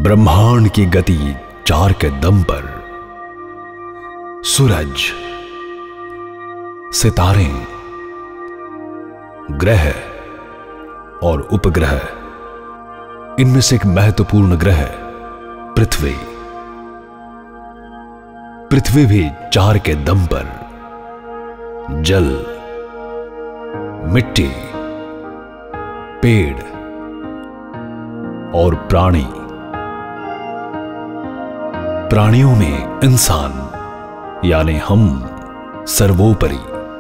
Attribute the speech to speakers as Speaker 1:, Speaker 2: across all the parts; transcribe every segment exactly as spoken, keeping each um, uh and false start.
Speaker 1: ब्रह्मांड की गति चार के दम पर। सूरज, सितारे, ग्रह और उपग्रह, इनमें से एक महत्वपूर्ण ग्रह पृथ्वी। पृथ्वी भी चार के दम पर। जल, मिट्टी, पेड़ और प्राणी। प्राणियों में इंसान यानी हम सर्वोपरि।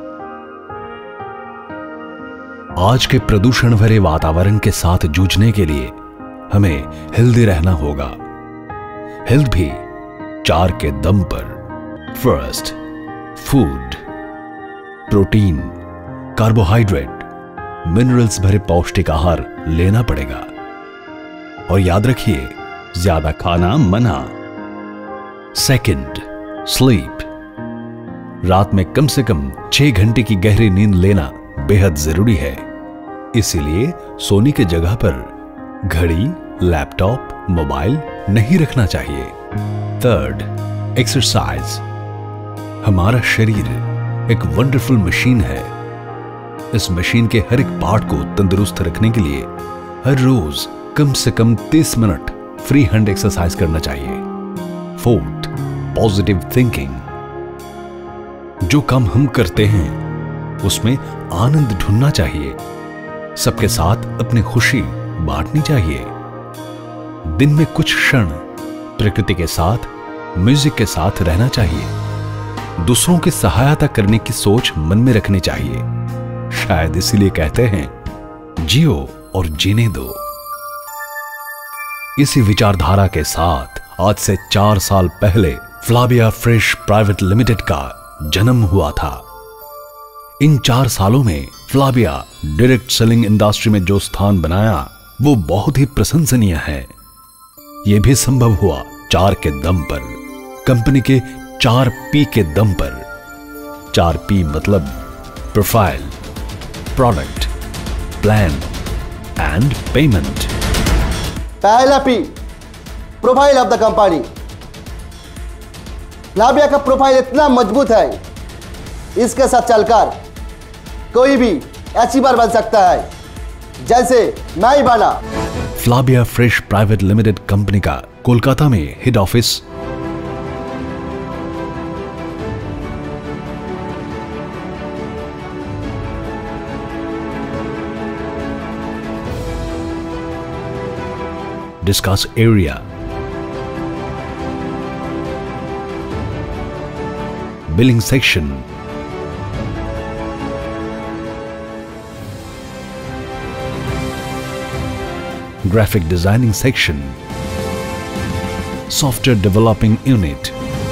Speaker 1: आज के प्रदूषण भरे वातावरण के साथ जूझने के लिए हमें हेल्दी रहना होगा। हेल्थ भी चार के दम पर। First, food, protein, carbohydrate, minerals भरे पौष्टिक आहार लेना पड़ेगा। और याद रखिए, ज्यादा खाना मना। सेकंड, स्लीप, रात में कम से कम छह घंटे की गहरी नींद लेना बेहद जरूरी है। इसीलिए सोने की जगह पर घड़ी, लैपटॉप, मोबाइल नहीं रखना चाहिए। Third, exercise. हमारा शरीर एक वंडरफुल मशीन है। इस मशीन के हर एक पार्ट को तंदुरुस्त रखने के लिए हर रोज कम से कम तीस मिनट फ्री हैंड एक्सरसाइज करना चाहिए। Fourth, positive thinking. जो काम हम करते हैं उसमें आनंद ढूंढना चाहिए। सबके साथ अपनी खुशी बांटनी चाहिए। दिन में कुछ क्षण प्रकृति के साथ, म्यूजिक के साथ रहना चाहिए। दूसरों की सहायता करने की सोच मन में रखनी चाहिए। शायद इसीलिए कहते हैं, जियो और जीने दो। इसी विचारधारा के साथ आज से चार साल पहले फ्लाविया फ्रेश प्राइवेट लिमिटेड का जन्म हुआ था। इन चार सालों में फ्लाविया डायरेक्ट सेलिंग इंडस्ट्री में जो स्थान बनाया वो बहुत ही प्रशंसनीय है। यह भी संभव हुआ चार के दम पर, कंपनी के चार पी के दम पर। चार पी मतलब profile, product, plan and payment.
Speaker 2: पहला P, profile of the company. Flavia का प्रोफाइल इतना मजबूत है, इसके साथ चलकर कोई भी अचीवर बन सकता है, जैसे मैं ही बना।
Speaker 1: Flavia fresh private limited company का कोलकाता में head office, discuss area, billing section, graphic designing section, software developing unit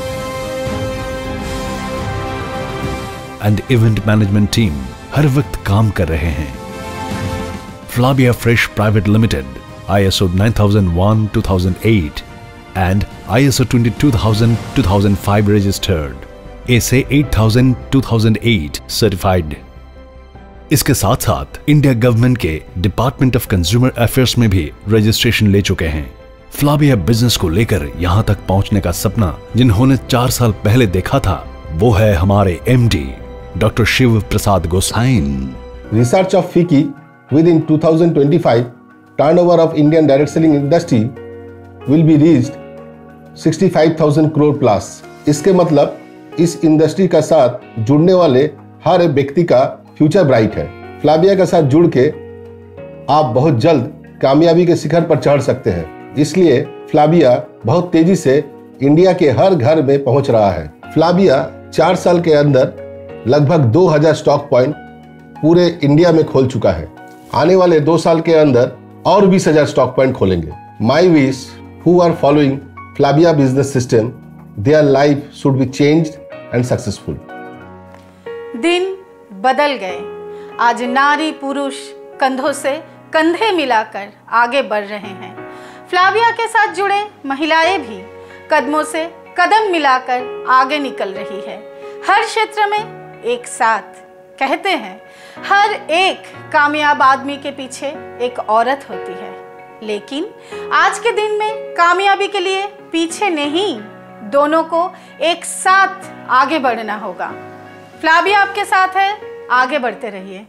Speaker 1: and event management team हर वक्त काम कर रहे हैं। Flavia fresh private limited I S O nine thousand one two thousand eight and I S O twenty-two thousand two thousand five registered, A S A eight thousand two thousand eight certified। इसके साथ साथ India government के department of consumer affairs में भी registration ले चुके हैं। Flavia business को लेकर यहां तक पहुंचने का सपना जिन्होंने चार साल पहले देखा था, वो है हमारे MD doctor Shiv Prasad Gosain.
Speaker 3: Research of FICCI within twenty twenty-five turnover of Indian direct selling industry will be reached sixty-five thousand crore plus. इसके मतलब इस इंडस्ट्री का साथ जुड़ने वाले हर व्यक्ति का फ्यूचर ब्राइट है। फ्लाविया के साथ जुड़ के आप बहुत जल्द कामयाबी के शिखर पर चढ़ सकते हैं। इसलिए फ्लाविया बहुत तेजी से इंडिया के हर घर में पहुंच रहा है। फ्लाविया चार साल के अंदर लगभग दो हज़ार स्टॉक पॉइंट पूरे इंडिया में खोल चुका है। आने वाले दो साल के अंदर और बीस हजार स्टॉक पॉइंट खोलेंगे। My wish who are following Flavia business system, their life should be changed and successful.
Speaker 4: दिन बदल गए। आज नारी पुरुष कंधों से कंधे मिलाकर आगे बढ़ रहे हैं। फ्लाविया के साथ जुड़े महिलाएं भी कदमों से कदम मिलाकर आगे निकल रही है। हर क्षेत्र में एक साथ। कहते हैं हर एक कामयाब आदमी के पीछे एक औरत होती है। लेकिन आज के दिन में कामयाबी के लिए पीछे नहीं, दोनों को एक साथ आगे बढ़ना होगा। फ्लाविया आपके साथ है, आगे बढ़ते रहिए।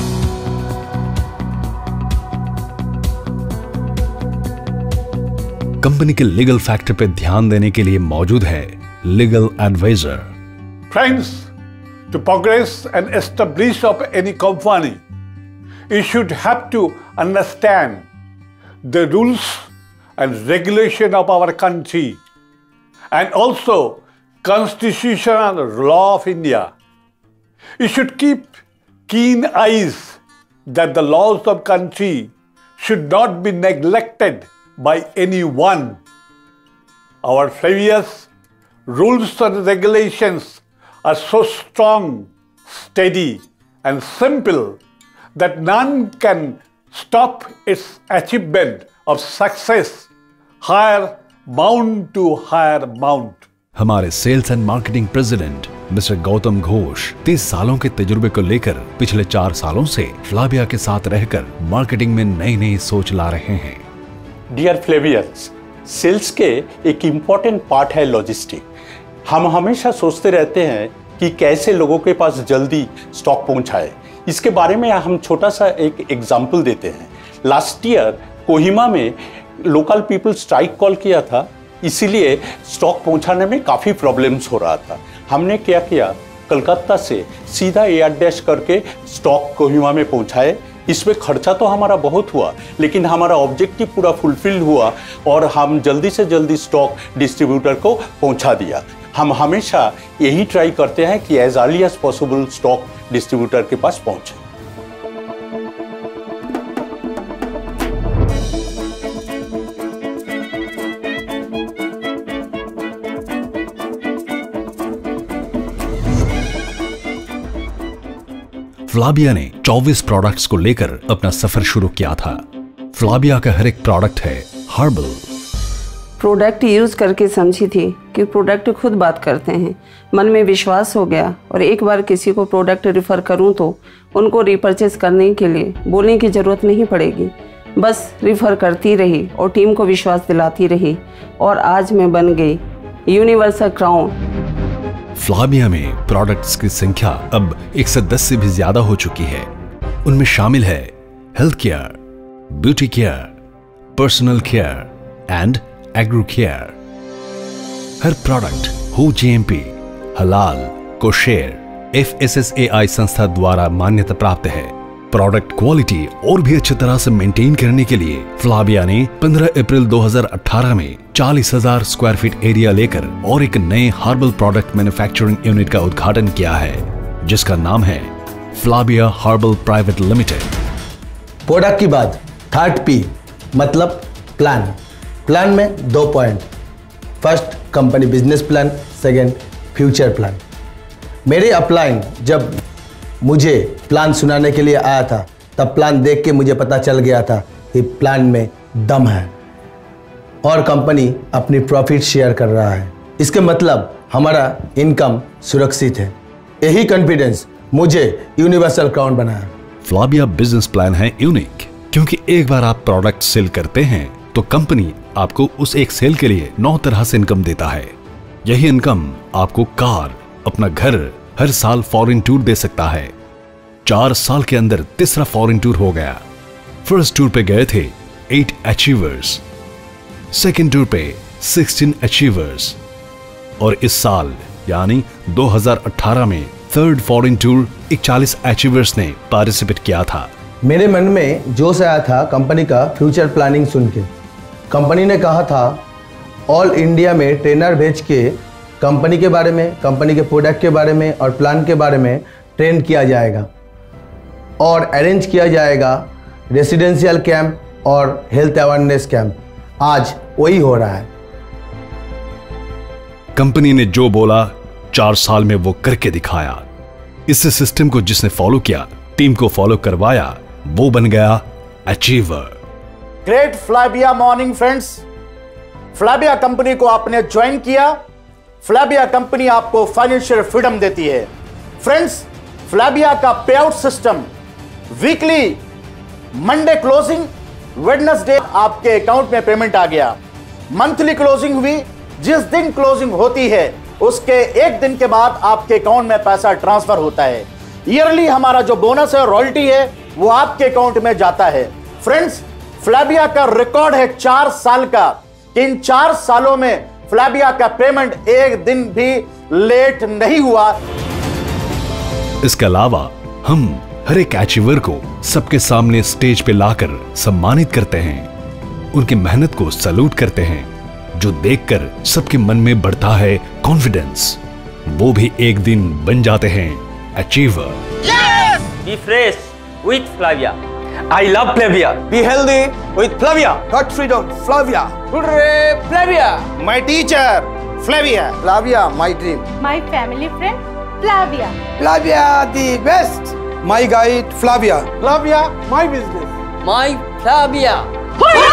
Speaker 1: कंपनी के लीगल फैक्टर पे ध्यान देने के लिए मौजूद है legal advisor.
Speaker 5: Friends, to progress and establish of any company, you should have to understand the rules and regulation of our country and also constitutional law of India. You should keep keen eyes that the laws of country should not be neglected by anyone. Our previous rules and regulations are so strong, steady, and simple that none can stop its achievement of success, higher mount to higher mount.
Speaker 1: हमारे sales and marketing president mister Gautam Ghosh तीस सालों के तजुर्बे को लेकर पिछले चार सालों से फ्लाविया के साथ रहकर मार्केटिंग में नई नई सोच ला रहे हैं।
Speaker 6: डियर फ्लेवियर्स, सेल्स के एक इम्पॉर्टेंट पार्ट है लॉजिस्टिक। हम हमेशा सोचते रहते हैं कि कैसे लोगों के पास जल्दी स्टॉक पहुंचाए। इसके बारे में हम छोटा सा एक एग्जाम्पल देते हैं। लास्ट ईयर कोहिमा में लोकल पीपल स्ट्राइक कॉल किया था, इसीलिए स्टॉक पहुंचाने में काफ़ी प्रॉब्लम्स हो रहा था। हमने क्या किया, कलकत्ता से सीधा एयर डैश करके स्टॉक कोहिमा में पहुंचाए। इसमें खर्चा तो हमारा बहुत हुआ, लेकिन हमारा ऑब्जेक्टिव पूरा फुलफिल हुआ और हम जल्दी से जल्दी स्टॉक डिस्ट्रीब्यूटर को पहुंचा दिया। हम हमेशा यही ट्राई करते हैं कि as early as possible stock distributor के पास पहुंचे।
Speaker 1: फ्लाविया ने चौबीस प्रोडक्ट्स को लेकर अपना सफर शुरू किया था। फ्लाविया का हर एक प्रोडक्ट है हर्बल।
Speaker 7: प्रोडक्ट यूज करके समझी थी कि प्रोडक्ट खुद बात करते हैं। मन में विश्वास हो गया और एक बार किसी को प्रोडक्ट रिफर करूं तो उनको रिपर्चेस करने के लिए बोलने की जरूरत नहीं पड़ेगी। बस रिफर करती रही और टीम को विश्वास दिलाती रही और आज मैं बन गई यूनिवर्सल क्राउन।
Speaker 1: फ्लाविया में प्रोडक्ट्स की संख्या अब एक सौ दस से भी ज्यादा हो चुकी है। उनमें शामिल है health care, beauty care, personal care and agro care. हर प्रोडक्ट हो जीएमपी, हलाल, कोशेर, एफएसएसएआई संस्था द्वारा मान्यता प्राप्त है। प्रोडक्ट क्वालिटी और भी अच्छी तरह से मेंटेन करने के लिए फ्लाविया ने पंद्रह अप्रैल दो हज़ार अठारह में चालीस हज़ार स्क्वायर फीट एरिया लेकर और एक नए हर्बल प्रोडक्ट मैन्युफैक्चरिंग यूनिट का उद्घाटन किया है, जिसका नाम है Flavia herbal private limited.
Speaker 2: Product की बात, थर्ड पी मतलब प्लान। प्लान में दो point, first company business plan, second future plan. मेरे अपलाइन जब मुझे प्लान सुनाने के लिए आया था, तब प्लान देख के मुझे पता चल गया था कि प्लान में दम है और कंपनी अपनी प्रॉफिट शेयर कर रहा है। इसके मतलब हमारा इनकम सुरक्षित है। यही कॉन्फिडेंस मुझे यूनिवर्सल क्राउन बनाया।
Speaker 1: फ्लाविया बिजनेस प्लान है यूनिक, क्योंकि एक बार आप प्रोडक्ट सेल करते हैं तो कंपनी आपको उस एक सेल के लिए नौ तरह से इनकम देता है। यही इनकम आपको कार, अपना घर, हर साल फॉरेन टूर दे सकता है। चार साल के अंदर तीसरा फॉरेन टूर हो गया। फर्स्ट टूर पे गए थे एट अचीवर्स, सेकेंड टूर पे सोलह अचीवर्स और इस साल यानी दो हज़ार अठारह में थर्ड फॉरेन टूर इकतालीस अचीवर्स ने पार्टिसिपेट किया था।
Speaker 2: मेरे मन में जोश आया था कंपनी का फ्यूचर प्लानिंग सुन के। कंपनी ने कहा था ऑल इंडिया में ट्रेनर भेज के कंपनी के बारे में, कंपनी के प्रोडक्ट के बारे में और प्लान के बारे में ट्रेन किया जाएगा और अरेंज किया जाएगा रेसिडेंशियल कैंप और हेल्थ अवेयरनेस कैंप। आज वही हो रहा है।
Speaker 1: कंपनी ने जो बोला चार साल में वो करके दिखाया। इस सिस्टम को जिसने फॉलो किया, टीम को फॉलो करवाया, वो बन गया achiever.
Speaker 8: Great Flavia morning friends. Flavia company को आपने ज्वाइन किया। फ्लाविया कंपनी आपको फाइनेंशियल फ्रीडम देती है। फ्रेंड्स, फ्लाविया का pay out system weekly Monday closing, Wednesday आपके अकाउंट में पेमेंट आ गया। मंथली क्लोजिंग हुई, जिस दिन क्लोजिंग होती है उसके एक दिन के बाद आपके अकाउंट में पैसा ट्रांसफर होता है। ईयरली हमारा जो बोनस है, रॉयल्टी है, वो आपके अकाउंट में जाता है। फ्रेंड्स, फ्लैबिया का रिकॉर्ड है चार साल का। इन चार सालों में फ्लैबिया का पेमेंट एक दिन भी लेट नहीं हुआ।
Speaker 1: इसके अलावा हम हर एक अचीवर को सबके सामने स्टेज पे लाकर सम्मानित करते हैं, उनकी मेहनत को सैल्यूट करते हैं, जो देखकर सबके मन में बढ़ता है कॉन्फिडेंस। वो भी एक दिन बन जाते हैं achiever.
Speaker 9: Be fresh with Flavia. I love Flavia. Be healthy with Flavia.
Speaker 10: Got freedom, Flavia.
Speaker 9: Hooray, Flavia.
Speaker 10: My teacher, Flavia. Flavia, my dream.
Speaker 11: My family friend, Flavia.
Speaker 10: Flavia, the best. My guide, Flavia.
Speaker 9: Flavia, my business. My Flavia.